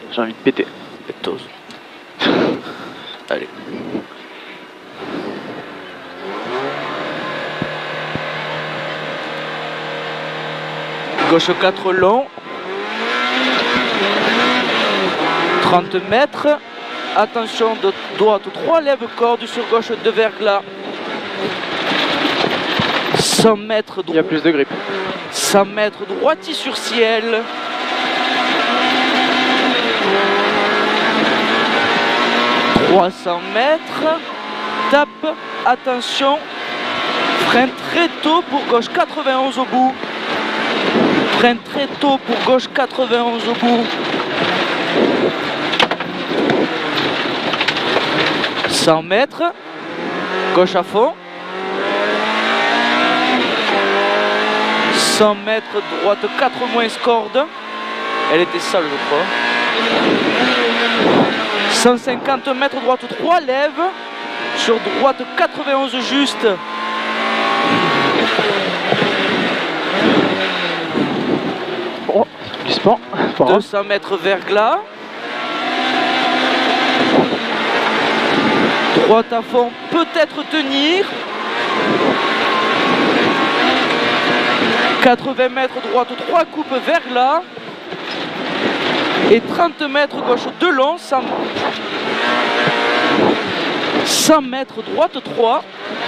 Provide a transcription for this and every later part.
J'ai envie de péter. Pétose. Allez. Gauche 4 long. 30 mètres. Attention de droite 3, lève corde sur gauche de verglas. 100 mètres Il y a plus de grippe. 100 mètres droitier sur ciel. « 300 mètres, tape, attention, freine très tôt pour gauche 91 au bout. Freine très tôt pour gauche 91 au bout. 100 mètres, gauche à fond. 100 mètres, droite 4 moins corde. Elle était sale, je crois. 150 mètres, droite 3, lève. Sur droite 91 juste. Oh, glissement. 200 mètres verglas. Droite à fond, peut-être tenir. 80 mètres, droite 3, coupe verglas. Et 30 mètres, gauche 2 long. 100 mètres, droite 3.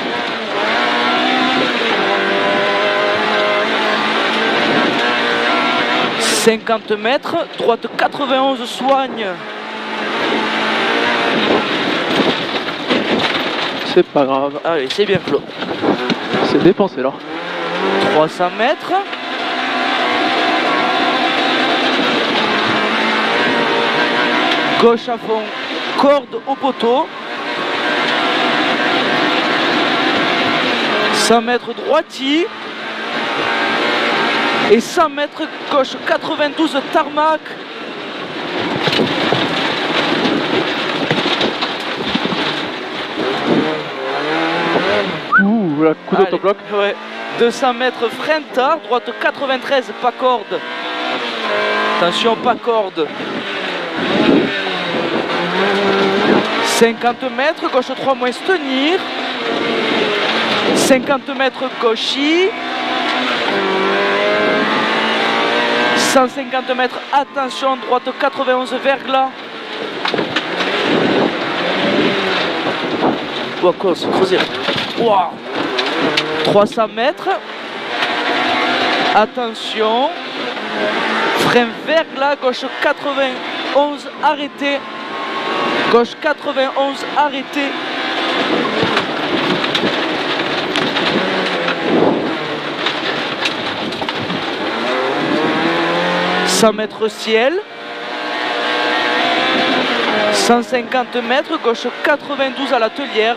50 mètres, droite 91, soigne. C'est pas grave. Allez, c'est bien clos. C'est dépensé là. 300 mètres. Gauche à fond, corde au poteau. 100 mètres droitier. Et 100 mètres gauche 92 tarmac. Ouh, la coup d'autobloc. Ouais. 200 mètres frein tard, droite 93, pas corde. Attention, pas corde. 50 mètres, gauche 3 moins tenir. 50 mètres gauchis. 150 mètres, attention, droite 91 verglas. Ouah, quoi, c'est creusé là. Ouah. 300 mètres. Attention. Frein verglas, gauche 91, arrêté. Gauche 91, arrêté. Mètres ciel, 150 mètres, gauche 92 à l'atelière,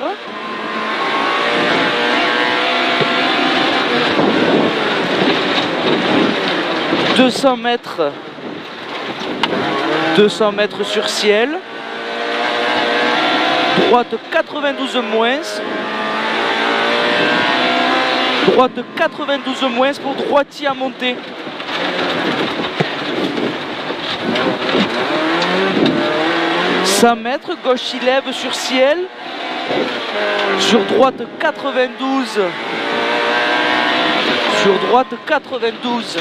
200 mètres, 200 mètres sur ciel, droite 92 moins, droite 92 moins pour droitier à monter. 100 mètres, gauche il lève sur ciel, sur droite 92, sur droite 92,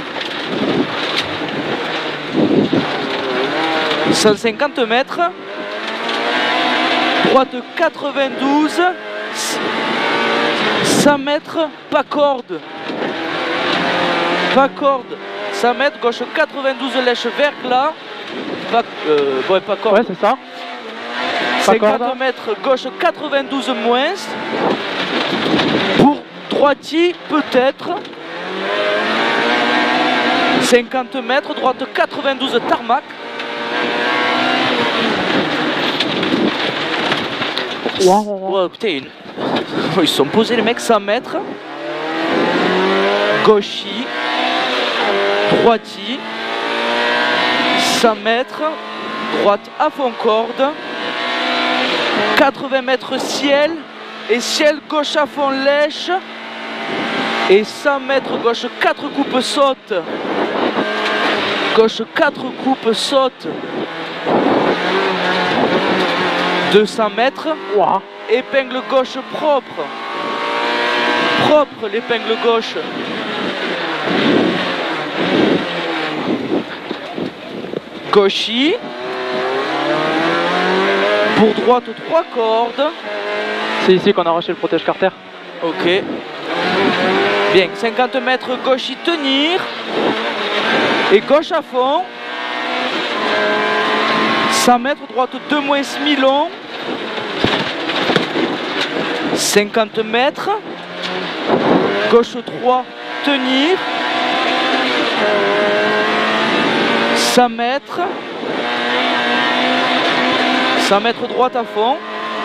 150 mètres, droite 92, 100 mètres, pas corde, 100 mètres, gauche 92, lèche verglas, ouais, pas corde. Ouais, c'est ça. 50 mètres, gauche 92 moins. Pour droitier, peut-être. 50 mètres, droite 92 tarmac. Ouais, putain, ils sont posés les mecs. 100 mètres. Gauchis. Droitier. 100 mètres. Droite à fond corde. 80 mètres ciel, et ciel gauche à fond lèche, et 100 mètres gauche 4 coupes saute, gauche 4 coupes saute, 200 mètres. Ouah. Épingle gauche propre. Propre l'épingle gauche. Gauchy. Pour droite 3 cordes. C'est ici qu'on a arraché le protège carter. Ok. Bien, 50 mètres gauchy tenir. Et gauche à fond. 100 mètres droite 2 moins semi-long. 50 mètres. Gauche 3 tenir. 100 mètres. 100 mètres droite à fond.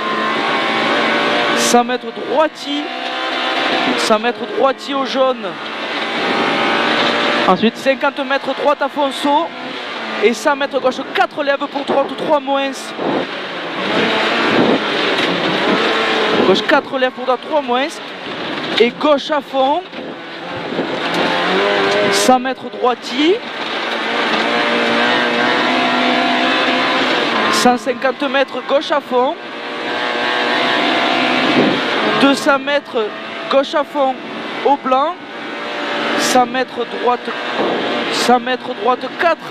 100 mètres droitier. 100 mètres droitier au jaune. Ensuite, 50 mètres droite à fond saut. Et 100 mètres gauche 4 lèvres pour droite 3 moins. Gauche 4 lèvres pour droite 3 moins. Et gauche à fond. 100 mètres droitier. 150 mètres gauche à fond. 200 mètres gauche à fond au blanc. 100 mètres droite 4.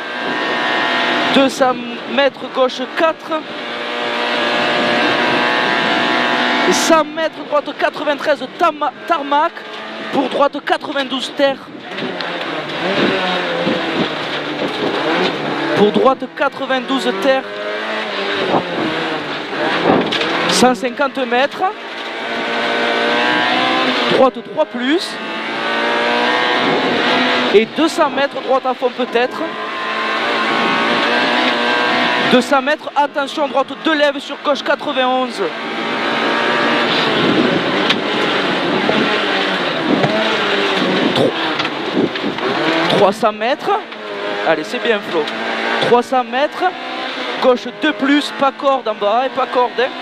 200 mètres gauche 4. Et 100 mètres droite 93 tarmac. Pour droite 92 terre. Pour droite 92 terre. 150 mètres. Droite 3 plus. Et 200 mètres droite à fond peut-être. 200 mètres, attention droite 2 lèvres sur gauche 91. « 300 mètres. Allez, c'est bien Flo. 300 mètres. Gauche 2 plus, pas corde en bas et pas corde. Hein.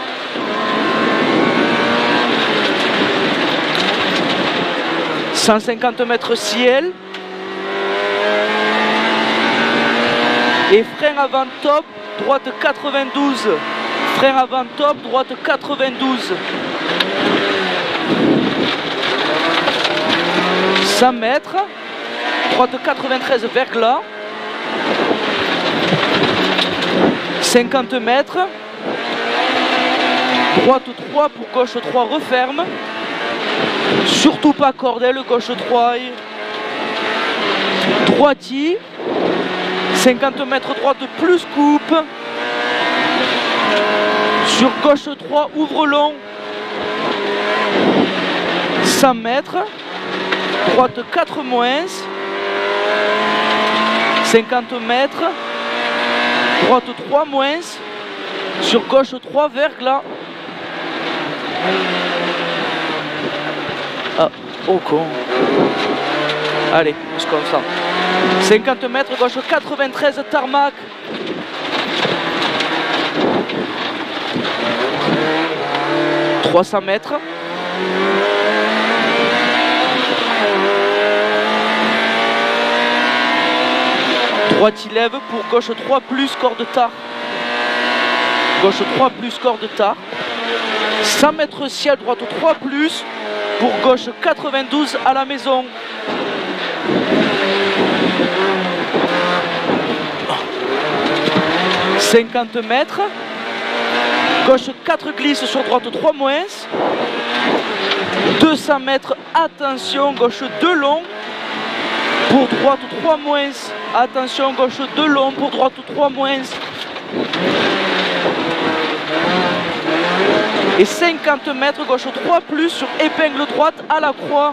« 150 mètres ciel. Et frein avant top, droite 92. Frein avant top, droite 92. 100 mètres. Droite 93 verglas. 50 mètres. Droite 3 pour gauche 3 referme. Surtout pas cordelle, gauche 3. Droitier. 50 mètres droite plus coupe. Sur gauche 3 ouvre long. 100 mètres. Droite 4 moins. 50 mètres. Droite 3 moins. Sur gauche 3 verglas. Ah, oh con. Allez, on se concentre. 50 mètres, gauche 93 tarmac. « 300 mètres. Droite il lève pour gauche 3 plus corde tard. Gauche 3 plus corde tard. 100 mètres ciel, droite 3 plus pour gauche 92 à la maison. « 50 mètres. Gauche 4 glisse sur droite 3 moins. 200 mètres, attention, gauche 2 long. Pour droite 3 moins. Attention, gauche 2 long. Pour droite 3 moins. Et 50 mètres, gauche 3 plus sur épingle droite à la croix.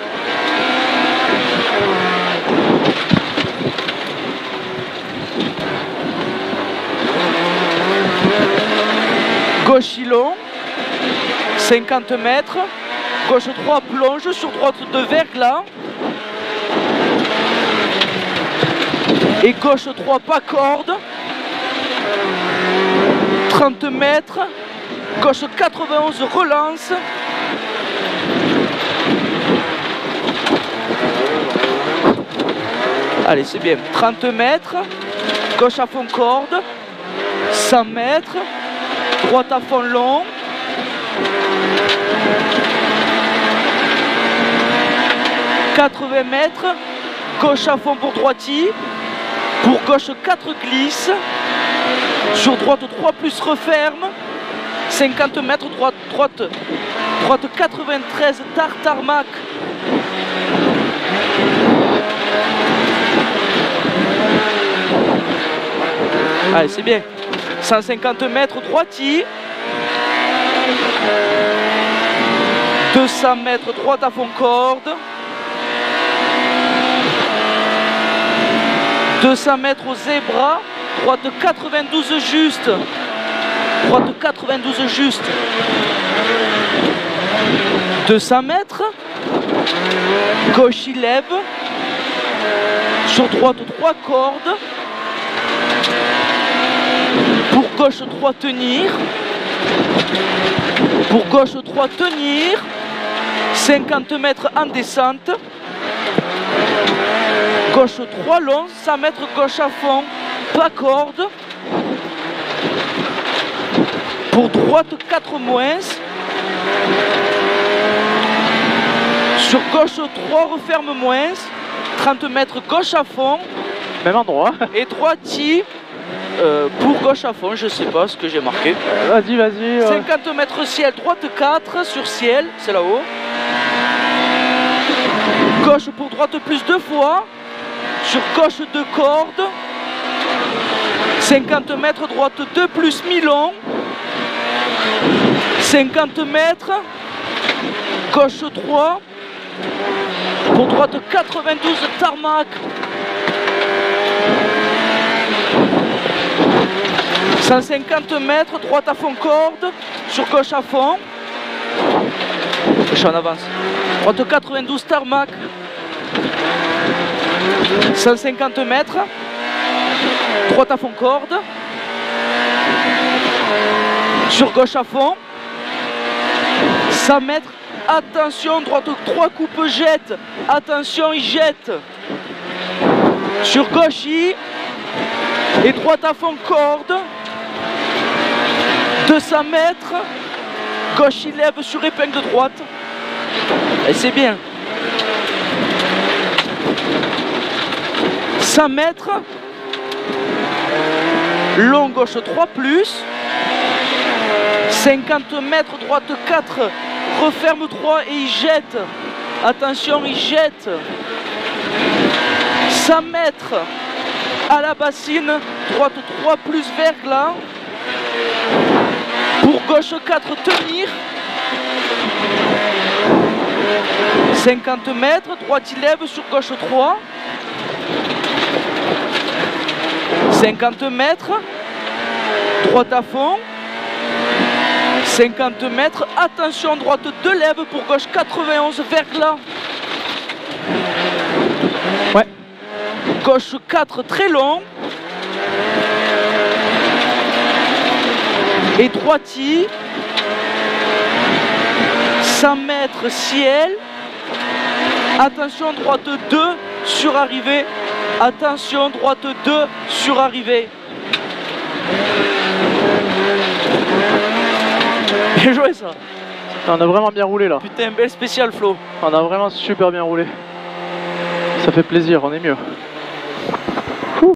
Gauche long, 50 mètres, gauche 3 plonge sur droite de verglas. Et gauche 3 pas corde. 30 mètres, gauche 91 relance. Allez, c'est bien. 30 mètres, gauche à fond corde. 100 mètres, droite à fond long. « 80 mètres, gauche à fond pour droiti, pour gauche 4 glisse, sur droite 3 plus referme, 50 mètres, droite 93, tarmac. Allez, c'est bien. 150 mètres, droiti. 200 mètres, droite à fond corde. 200 mètres au zébra, droite 92 juste. Droite 92 juste. 200 mètres. Gauche il lève. Sur droite 3 cordes. Pour gauche 3 tenir. Pour gauche 3 tenir. 50 mètres en descente. Gauche 3 long, 100 mètres gauche à fond, pas corde. Pour droite 4 moins. Sur gauche 3 referme moins. 30 mètres gauche à fond. Même endroit. Et droiti pour gauche à fond, je sais pas ce que j'ai marqué. Vas-y, vas-y. 50 mètres ciel, droite 4 sur ciel, c'est là-haut. Gauche pour droite plus 2 fois. Sur gauche 2 cordes. 50 mètres, droite 2 plus mi-long. 50 mètres. Gauche 3. Pour droite 92 tarmac. 150 mètres, droite à fond corde. Sur gauche à fond. Je suis en avance. Droite 92 tarmac. 150 mètres. Droite à fond corde. Sur gauche à fond. 100 mètres. Attention, droite 3 coupes jette. Attention, il jette. Sur gauche, et droite à fond corde. 200 mètres. Gauche, il lève sur épingle droite. Et c'est bien. 100 mètres. Long gauche 3 plus. 50 mètres, droite 4. Referme 3 et il jette. Attention, il jette. 100 mètres à la bassine. Droite 3 plus verglas. Pour gauche 4 tenir. 50 mètres, droite il lève sur gauche 3. 50 mètres, droite à fond. 50 mètres, attention, droite 2 lève pour gauche 91 verglas. Ouais. Gauche 4 très long. Et droiti. 100 mètres ciel. Attention, droite 2 sur arrivée. Attention, droite 2 sur arrivée. Bien joué ça. On a vraiment bien roulé là. Putain, belle spéciale Flo. On a vraiment super bien roulé. Ça fait plaisir, on est mieux.